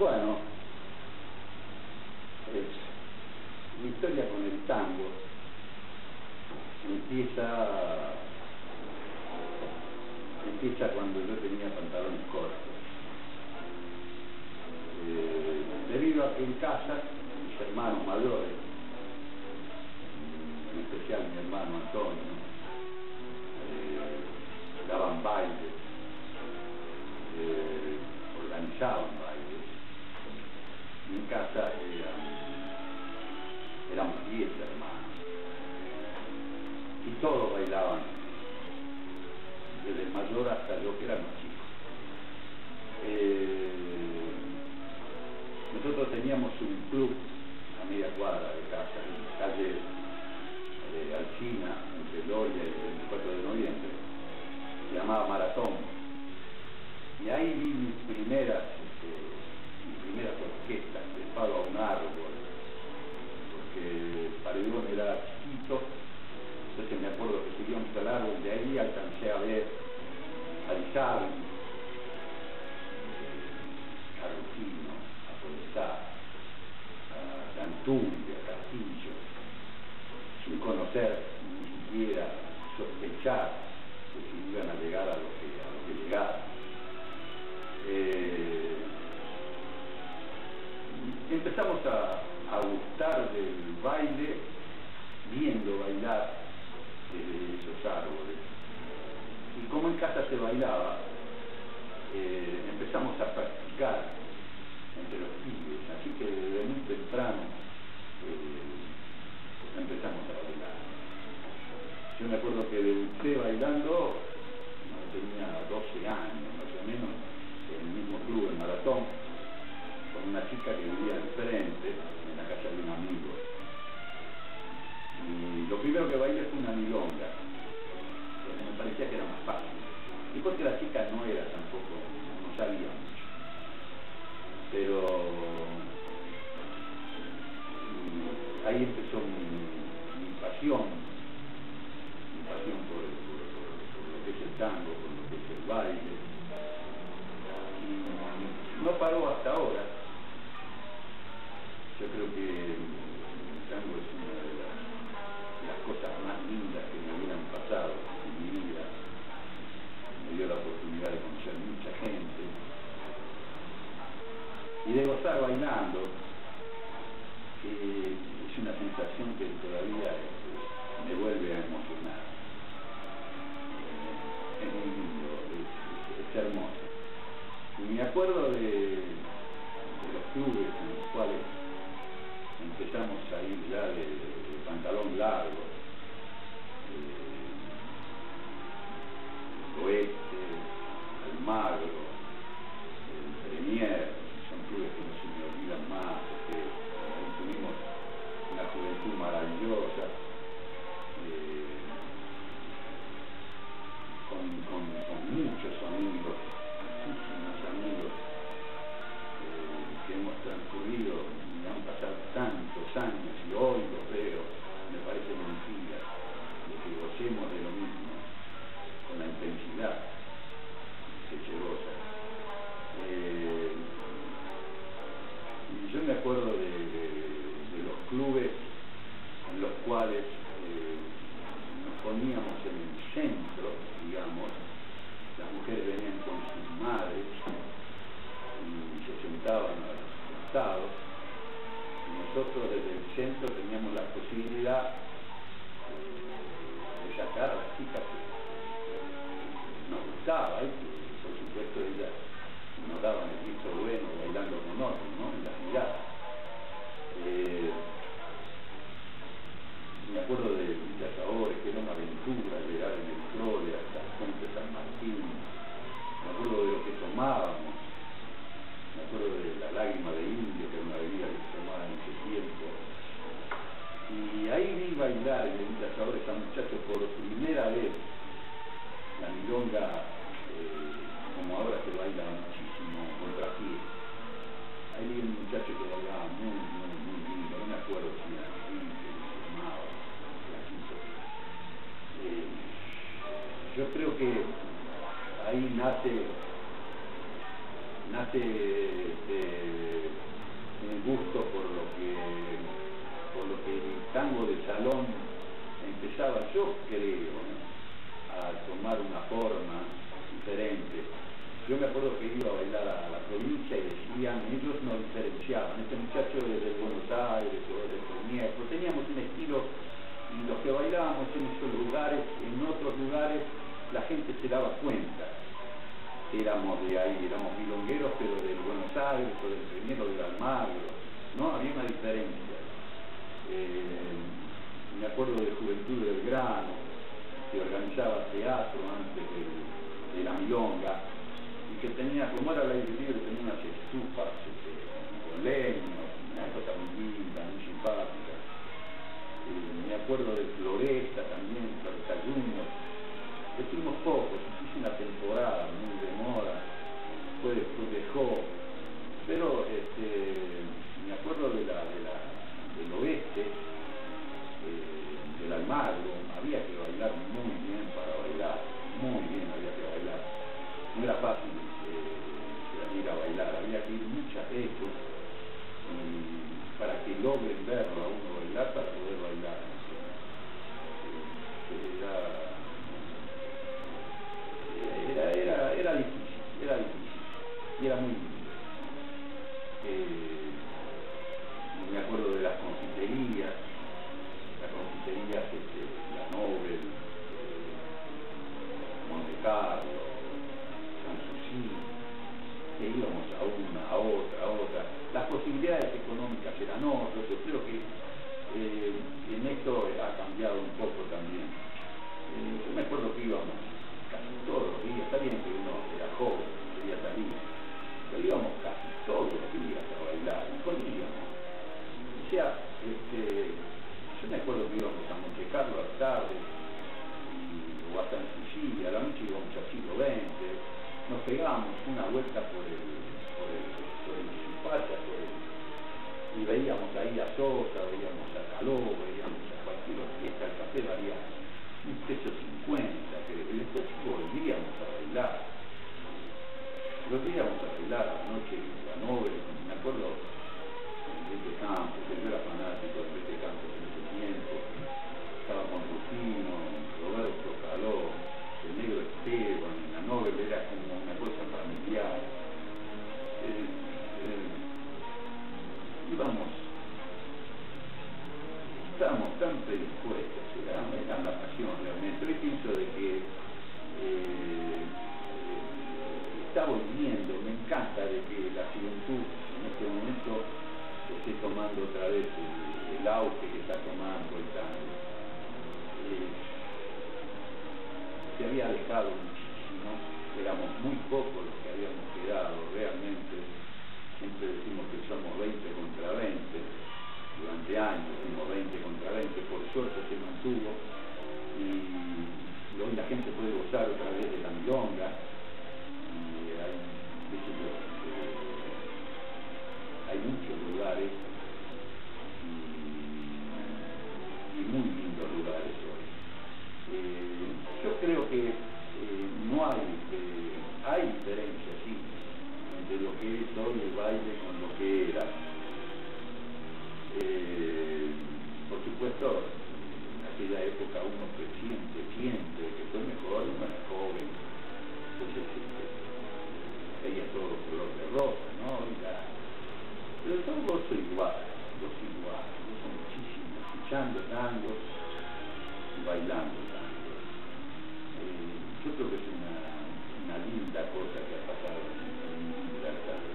Bueno, mi historia con el tango empieza cuando yo tenía pantalones cortos. Debido a que en casa mis hermanos mayores, en especial mi hermano Antonio, daban bailes, organizaban bailes. En casa éramos 10 hermanos y todos bailaban, desde el mayor hasta yo que éramos chicos. Nosotros teníamos un club a media cuadra de casa, en la calle Alsina, entre Loria y el 24 de noviembre, se llamaba Maratón. Y ahí vi mis primeras orquestas, trepado a un árbol, porque el paredón era chiquito. Entonces me acuerdo que subíamos al árbol, de ahí alcancé a ver a Lizardi, a Rufino, a Podestá, a Cantúi, a Castillo, sin conocer, ni siquiera sospechar que se iban a llegar a lo que llegaron. Empezamos a gustar del baile, viendo bailar desde esos árboles. Y como en casa se bailaba, empezamos a practicar entre los pibes, así que desde muy temprano empezamos a bailar. Yo me acuerdo que debuté bailando cuando tenía 12 años, más o menos, en el mismo club, en Maratón, con una chica que vivía enfrente, en la casa de un amigo. Y lo primero que bailé fue una milonga, porque me parecía que era más fácil. Y porque la chica no era tampoco, no sabía mucho. Pero ahí empezó mi pasión por lo que es el tango, por lo que es el baile. Y no paró hasta ahora. Yo creo que el tango es una de las cosas más lindas que me hubieran pasado en mi vida. Me dio la oportunidad de conocer mucha gente y de gozar bailando, que es una sensación que todavía me vuelve a emocionar. Es muy lindo, es hermoso. Y me acuerdo de los clubes en los cuales empezamos a ir ya de pantalón largo, el Oeste, el Magro, el Premier, son clubes que no se me olvidan más, porque ahí tuvimos una juventud maravillosa, con muchos amigos, muchísimos amigos que hemos transcurrido y han pasado tantos años y hoy los veo, me parece mentira de que gocemos de lo mismo, con la intensidad que se goza. Y yo me acuerdo de los clubes en los cuales nos poníamos en el centro, digamos, las mujeres venían con sus madres y se sentaban a los costados, y nosotros desde el centro teníamos la posibilidad de sacar a las chicas que nos gustaba, y por supuesto ellas nos daban el visto bueno bailando con nosotros, ¿no? En las miradas. Me acuerdo de Villa Sabores, que era una aventura llegar en el trole hasta el puente San Martín. Me acuerdo de lo que tomábamos. Me acuerdo de la Lágrima de Indio, que era una bebida que se tomaba en ese tiempo. Y ahí vi bailar en Villa Sabores a muchachos por primera vez la milonga, como ahora se baila muchísimo contrapié. Ahí vi un muchacho que bailaba muy lindo, no me acuerdo si era Enrique, se llamaba, yo creo que ahí nace nace un gusto por lo que el tango de salón empezaba, yo creo, ¿no?, a tomar una forma diferente. Yo me acuerdo que iba a bailar a la provincia y decían, ellos no diferenciaban, este muchacho es de Buenos Aires o de Miércoles, teníamos un estilo, y los que bailábamos en esos lugares, en otros lugares, la gente se daba cuenta. Éramos de ahí, éramos milongueros, pero del Buenos Aires o del Primero del Almagro, ¿no? Había una diferencia. Me acuerdo de Juventud del Grano, que organizaba teatro antes de la milonga, y que tenía, como era el aire libre, tenía unas estufas con leños, una cosa muy linda, muy simpática. Me acuerdo de Floresta también, Floresta Junior. Estuvimos pocos, hice una temporada muy de moda, después dejó, pero me acuerdo del oeste, del Almagro, había que bailar muy bien para bailar, muy bien había que bailar. No era fácil ir a bailar, había que ir muchas veces para que logren verlo a uno bailar, para poder bailar. Era difícil, y era muy lindo. Me acuerdo de las confiterías, la Nobel, Monte Carlo, Sanssouci, que íbamos a una, a otra. Las posibilidades económicas eran otras. Yo creo que en esto ha cambiado un poco también. Yo me acuerdo que íbamos casi todos los días, está bien que uno era joven, quería salir, pero íbamos casi todos los días a bailar, y comíamos. O sea, yo me acuerdo que íbamos a Monte Carlo a la tarde, o a Sanssouci, a la noche íbamos a Siglo XX, nos pegábamos una vuelta por el Supacha, y veíamos ahí a Sosa, veíamos a Caló, veíamos a cualquier orquesta, el café valía $1.50, creo, y después volvíamos a bailar. Volvíamos a bailar a la noche en la Nobel, me acuerdo Enrique Campos, que yo era fanático de Enrique Campos en ese tiempo, estaba con Rufino, Roberto Caló, el negro Esteban, en la Nobel era como una cosa familiar. Estábamos tan predispuestos, era la pasión realmente. Hoy pienso de que está volviendo, me encanta de que la juventud en este momento esté tomando otra vez el auge que está tomando el tango. Se había dejado muchísimo, éramos muy pocos los que habíamos quedado realmente. Siempre decimos que somos 20 contra 20, durante años fuimos 20 contra 20, por suerte se mantuvo, y hoy la gente puede gozar otra vez de la milonga, y hay muchos lugares, y muy lindos lugares hoy. Yo creo que no hay diferencia, sí, de lo que es hoy el baile con lo que era. Por supuesto, en aquella época uno siente que fue mejor, uno era joven, entonces veía todo color de rosa, ¿no? Pero yo gozo igual, gozo muchísimo, escuchando tangos y bailando tangos. Yo creo que es una linda cosa que ha pasado en mi vida.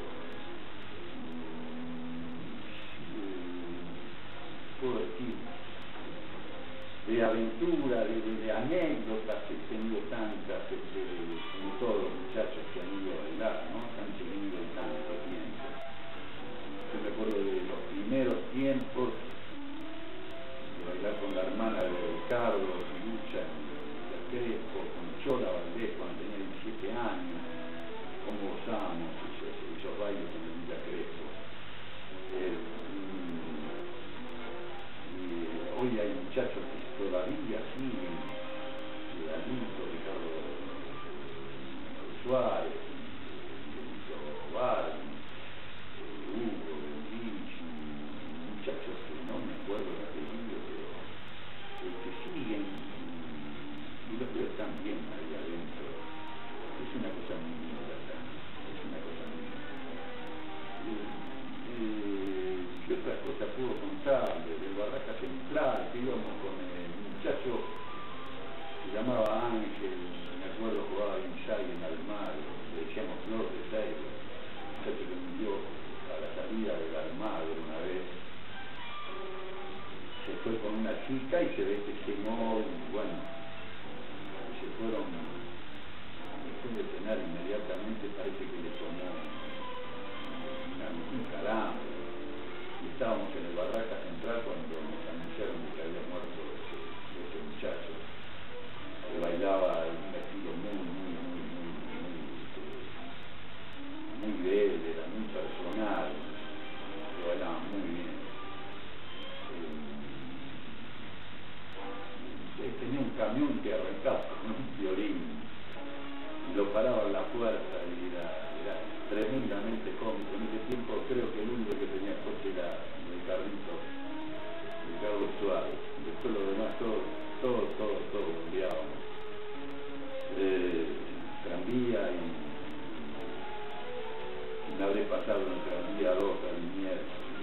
Puedo decir, de aventura, de anécdotas, he tenido tantas, como todos los muchachos que han ido a bailar, ¿no? Que han seguido tanto tiempo. Yo me acuerdo de los primeros tiempos de bailar con la hermana de Ricardo, Lucha, Crespo, con Chola Valdés cuando tenía 17 años, cómo gozábamos esos bailes con Villa Crespo. Hoy hay muchachos que todavía siguen, Alito, Ricardo Suárez, Ángel, me acuerdo jugaba Inside en Almagro, le decíamos Flor de Taylor, un muchacho que murió a la salida del Almagro una vez, se fue con una chica y se ve que quemó, y bueno, se fueron, después de cenar inmediatamente parece que le tomó un calambre, y estábamos en el Barraca Central cuando nos anunciaron que había muerto ese muchacho, que bailaba un estilo muy bello, era muy personal, que bailaba muy bien. Tenía un camión que arrancaba con un violín y lo paraba en la puerta y era tremendamente cómico. En ese tiempo creo que el único que tenía coche era el carrito de Carlos Suárez. Después lo demás todo volvíamos. Tranvía y me habré pasado en tranvía 2 a Liniers,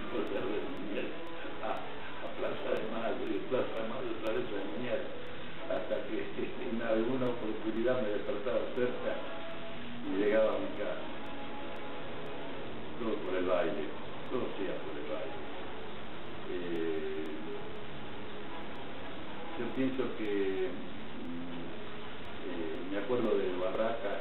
a Plaza de Mayo y Plaza de Mayo otra vez a Liniers, hasta que en alguna oportunidad me despertaba cerca y llegaba a mi casa. Todo por el baile, todo sea por el baile. Yo pienso que me acuerdo del Barraca,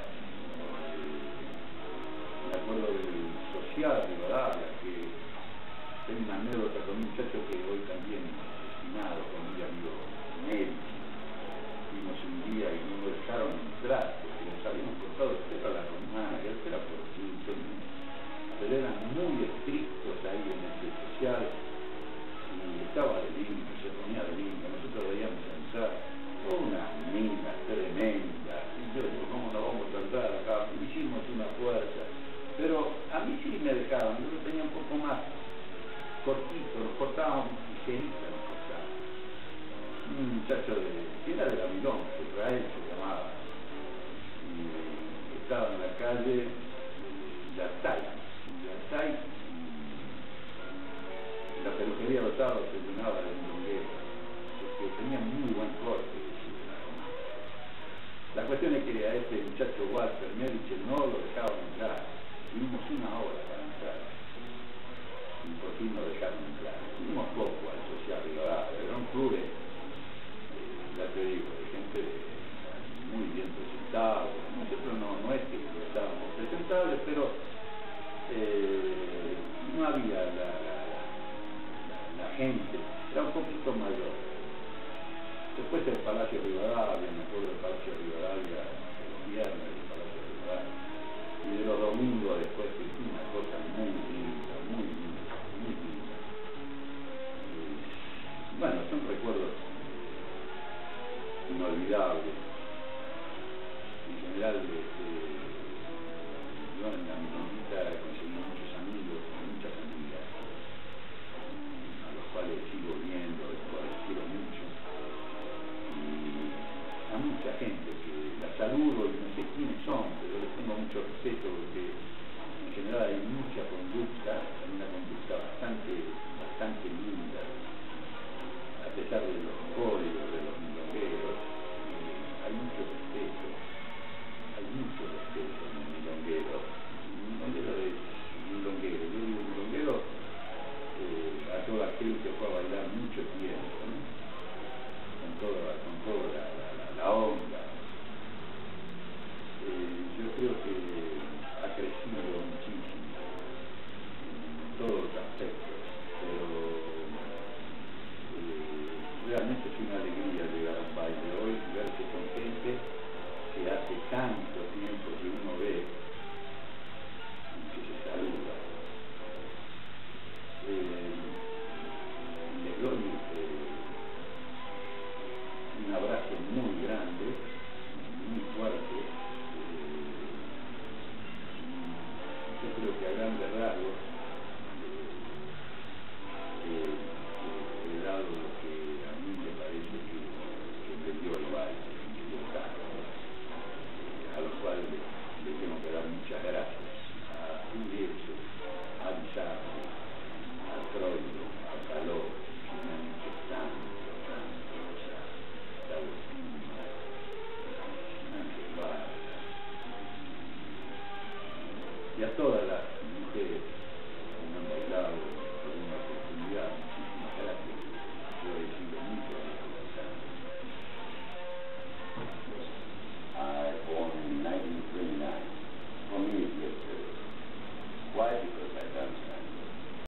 me acuerdo del Social de Rivadavia, que tengo una anécdota con un muchacho que hoy también asesinado, con mi amigo médico. Fuimos un día y no nos dejaron entrar, porque nos habíamos cortado el pelo a la romana, que era por Clinton, pero eran muy estrictos ahí en el Social, y estaba de limpio, se ponía de limpio, nosotros veíamos entrar unas minas tremendas, y yo digo, ¿cómo no vamos a entrar acá? Hicimos una fuerza, pero a mí sí me dejaban, yo lo tenía un poco más cortito, nos cortábamos tijeritas, nos cortábamos. Un muchacho que era de la Milón, Israel se llamaba, y estaba en la calle Yatay, la peluquería de los sábados se llenaba de milongueros, porque tenía muy buen corte. La cuestión es que a este muchacho Walter Medici no lo dejaban entrar, tuvimos una hora para entrar, y por fin nos dejaron entrar. Tuvimos poco al Social Rivadavia, era un club, ya te digo, de gente muy bien presentada. Nosotros no es que estábamos presentables, pero no había la gente, era un poquito mayor. Después el Palacio Rivadavia, me acuerdo del Palacio Rivadavia, de los viernes del Palacio Rivadavia, y de los domingos después, que fue una cosa muy linda, muy linda, muy linda. Bueno, son recuerdos inolvidables. En general, yo en la milonguita conseguí muchos amigos, muchas amigas, a los cuales sigo viendo, a los cuales quiero mucho, y a mucha gente que la saludo y no sé quiénes son, pero les tengo mucho respeto porque en general hay mucha conducta, una conducta bastante linda, a pesar de los códigos de los milongueros. Hay mucho respeto en el milonguero. El milonguero es milonguero. Yo digo milonguero a todo aquel que fue a bailar mucho tiempo, ¿no? con toda la onda. Yo creo que ha crecido muchísimo en todos los aspectos, pero realmente es una alegría llegar a un baile hoy y verse con gente que hace tanto tiempo que